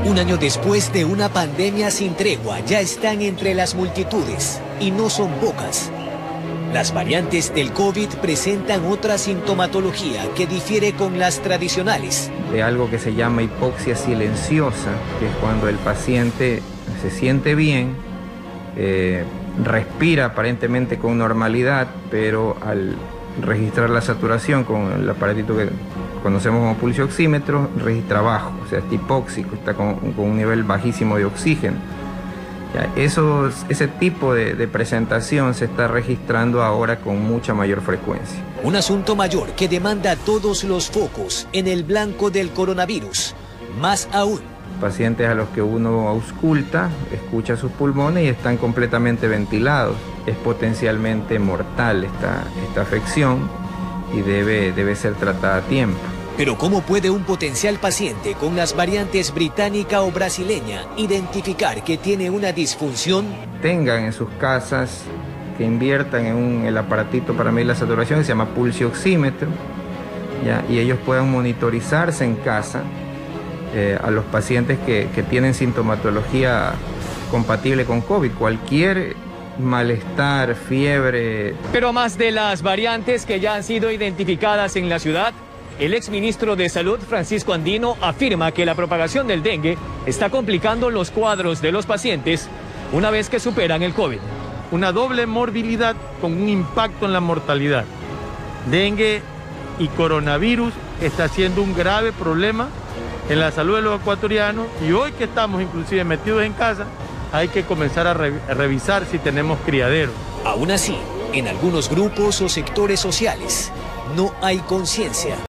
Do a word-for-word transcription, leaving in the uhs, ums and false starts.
Un año después de una pandemia sin tregua, ya están entre las multitudes, y no son pocas. Las variantes del COVID presentan otra sintomatología que difiere con las tradicionales. De algo que se llama hipoxia silenciosa, que es cuando el paciente se siente bien, eh, respira aparentemente con normalidad, pero al registrar la saturación con el aparatito que conocemos como pulso oxímetro, registra bajo, o sea, está hipóxico, está con, con un nivel bajísimo de oxígeno. Ya, esos, ese tipo de, de presentación se está registrando ahora con mucha mayor frecuencia. Un asunto mayor que demanda todos los focos en el blanco del coronavirus. Más aún, pacientes a los que uno ausculta, escucha sus pulmones y están completamente ventilados. Es potencialmente mortal esta, esta afección y debe, debe ser tratada a tiempo. Pero ¿cómo puede un potencial paciente con las variantes británica o brasileña identificar que tiene una disfunción? Tengan en sus casas, que inviertan en un, el aparatito para medir la saturación que se llama pulso oxímetro, ¿ya? Y ellos puedan monitorizarse en casa eh, a los pacientes que, que tienen sintomatología compatible con COVID. Cualquier malestar, fiebre. Pero más de las variantes que ya han sido identificadas en la ciudad, el exministro de Salud, Francisco Andino, afirma que la propagación del dengue está complicando los cuadros de los pacientes una vez que superan el COVID. Una doble morbilidad con un impacto en la mortalidad. Dengue y coronavirus está siendo un grave problema en la salud de los ecuatorianos y hoy que estamos inclusive metidos en casa, hay que comenzar a, re a revisar si tenemos criaderos. Aún así, en algunos grupos o sectores sociales no hay conciencia.